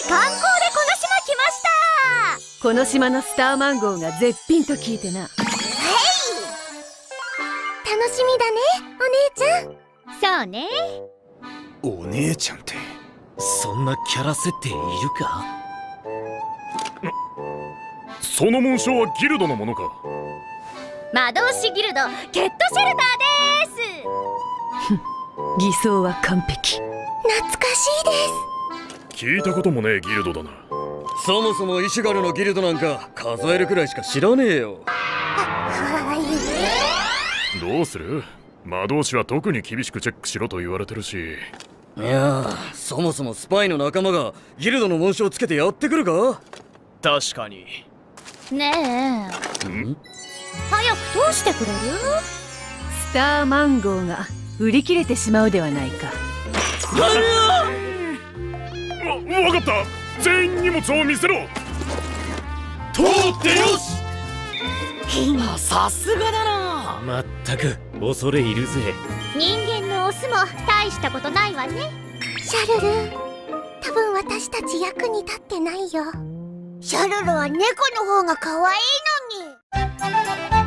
観光でこの島来ました。 この島のスターマンゴーが絶品と聞いてな。 楽しみだね、お姉ちゃん。そうね。 お姉ちゃんってそんなキャラ設定いるか？ その紋章はギルドのものか？ 魔導士ギルドケットシェルターです。 偽装は完璧。 懐かしいです。 聞いたこともねえギルドだな。 そもそもイシュガルのギルドなんか数えるくらいしか知らねえよ。 はい。 どうする？魔導士は特に厳しくチェックしろと言われてるし。 いやー、そもそもスパイの仲間がギルドの紋章をつけてやってくるか？ 確かに。 ねえ、早く通してくれる？ スターマンゴーが売り切れてしまうではないか。 わかった。全員荷物を見せろ。 通ってよし。さすがだな。 まったく恐れ入るぜ。 人間のオスも大したことないわね。シャルル、多分私たち役に立ってないよ。シャルルは猫の方が可愛いのに。